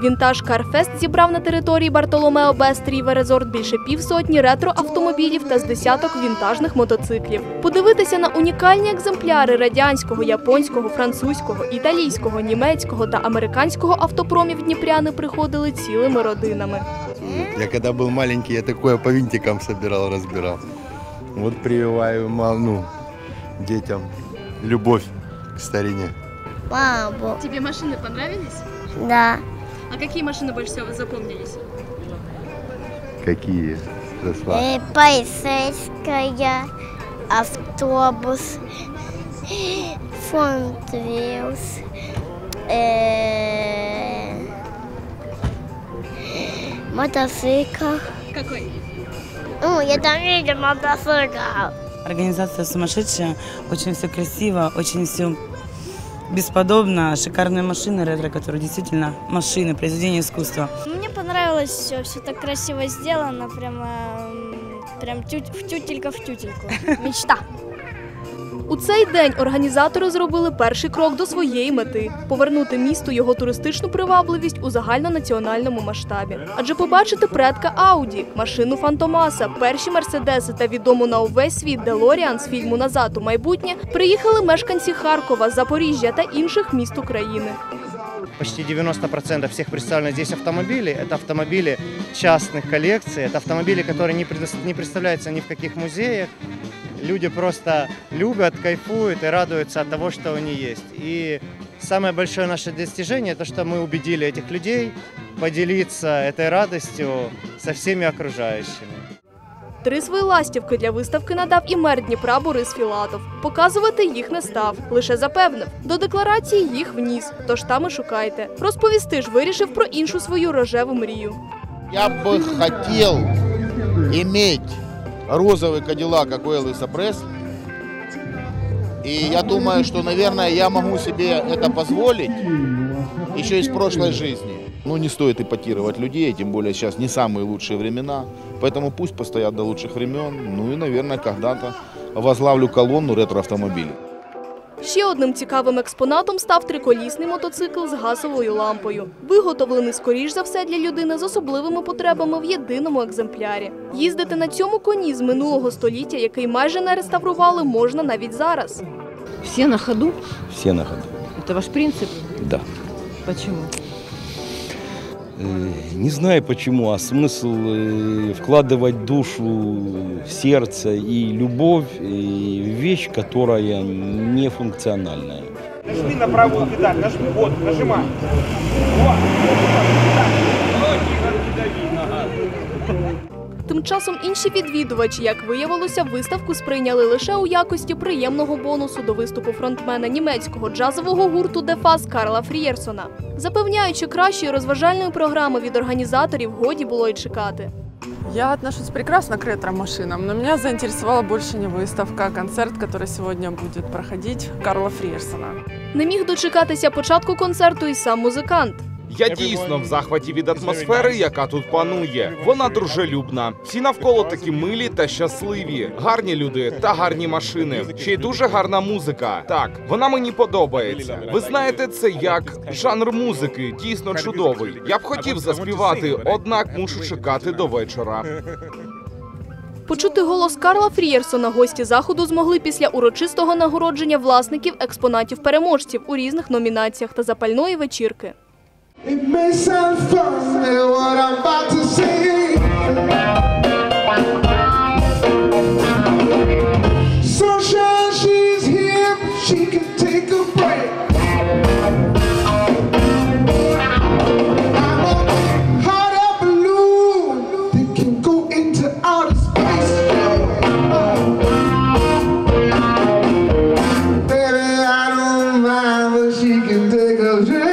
Вінтаж Карфест зібрав на території Бартоломео Бестріве Резорт більше півсотні ретро-автомобілів та з десяток вінтажних мотоциклів. Подивитися на унікальні екземпляри радянського, японського, французького, італійського, німецького та американського автопромів дніпряни приходили цілими родинами. Я когда был маленький, я такое по винтикам собирал, разбирал. Вот прививаю детям любовь к старине. Маму. Тебе машины понравились? Да. А какие машины больше всего запомнились? Какие? Полицейская, автобус, фонд-вилс, мотоцикл. Какой? Я там видел мотоцикл. Организация сумасшедшая, очень все красиво, очень все бесподобно. Шикарные машины ретро, которые действительно машины, произведения искусства. Мне понравилось все так красиво сделано, прям тютелька в тютельку. Мечта. У цей день організатори зробили перший крок до своєї мети – повернути місту його туристичну привабливість у загальнонаціональному масштабі. Адже побачити предка Ауді, машину Фантомаса, перші Мерседеси та відому на увесь світ Делоріан з фільму «Назад у майбутнє» приїхали мешканці Харкова, Запоріжжя та інших міст України. Почти 90% всех представленных здесь автомобилей – это автомобили частных коллекций, это автомобили, которые не представляются ни в каких музеях. Люди просто любят, кайфуют и радуются от того, что они есть. И самое большое наше достижение – то, что мы убедили этих людей поделиться этой радостью со всеми окружающими. 3 свої ластівки для виставки надав і мер Дніпра Борис Філатов. Показувати їх не став, лише запевнив. До декларації їх вніс, тож там і шукайте. Розповісти ж вирішив про іншу свою рожеву мрію. Я бы хотел иметь розовый Кадиллак, как у Элвиса Пресли. И я думаю, что, наверное, я могу себе это позволить еще из прошлой жизни. Не стоит ипотировать людей, тем более сейчас не самые лучшие времена. Поэтому пусть постоят до лучших времен. И, наверное, когда-то возглавлю колонну ретро-автомобилей. Ще одним цікавим експонатом став триколісний мотоцикл з газовою лампою. Виготовлений, скоріш за все, для людини з особливими потребами в єдиному екземплярі. Їздити на цьому коні з минулого століття, який майже не реставрували, можна навіть зараз. Все на ходу? Все на ходу. Это ваш принцип? Да. Почему? Не знаю почему, а смысл вкладывать душу, сердце и любовь в вещь, которая не функциональная. Нажми на правую педаль, нажми, вот, нажимай. Вот. Тим часом інші відвідувачі, як виявилося, виставку сприйняли лише у якості приємного бонусу до виступу фронтмена німецького джазового гурту «Де Фас» Карла Фрієрсона. Запевняючи, кращої розважальної програми від організаторів годі було й чекати. Я отношусь прекрасно к ретро-машинам, но меня заинтересовала больше не выставка, а концерт, который сегодня будет проходить, Карла Фрієрсона. Не міг дочекатися початку концерту і сам музикант. Я дійсно в захваті від атмосфери, яка тут панує. Вона дружелюбна. Всі навколо такі милі та щасливі. Гарні люди та гарні машини. Ще й дуже гарна музика. Так, вона мені подобається. Ви знаєте, це як жанр музики, дійсно чудовий. Я б хотів заспівати, однак мушу чекати до вечора. Почути голос Карла Фрієрсона гості заходу змогли після урочистого нагородження власників експонатів-переможців у різних номінаціях та запальної вечірки. It may sound funny what I'm about to say. Sunshine, she's here, she can take a break. I'm a hot air balloon that can go into outer space. Baby, I don't mind, but she can take a break.